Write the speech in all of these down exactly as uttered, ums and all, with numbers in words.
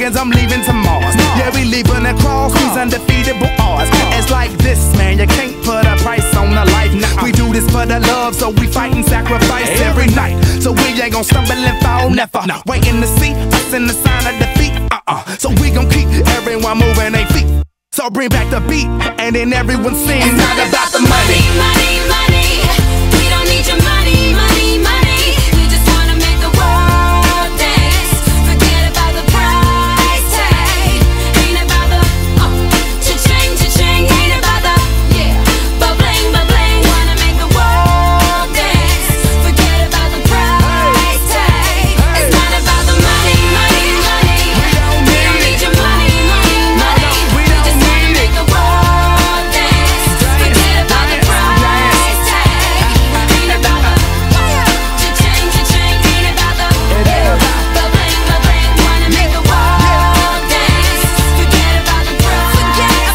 millions, I'm leaving to Mars. Yeah, we leaving across these undefeatable odds. It's like this, man, you can't put a price on a life. Nah, we do this for the love, so we fight and sacrifice every night. So we ain't gon' stumble and fall, never. Waiting to see us in the sign of defeat. Uh-uh. So we gon' keep everyone moving their feet. So bring back the beat, and then everyone sings. It's not about the money, money, money. We don't need your money, money, money. We just wanna make the world dance. Forget about the price tag. Ain't about the uh, cha-ching, cha-ching. Ain't about the yeah, ba-bling, ba-bling. Wanna make the world dance. Forget about the price tag. It's not about the money, money, money. We don't need your money, money, money. We just wanna make the world dance. Forget about the price tag. Ain't about the cha-ching, cha-ching. Ain't about the ba-bling, ba-bling. Wanna make the world dance. Forget about the price tag.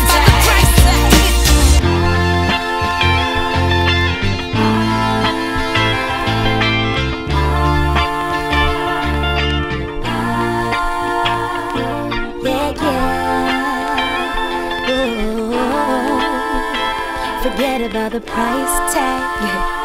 Yeah, yeah. Ooh. Forget about the price tag.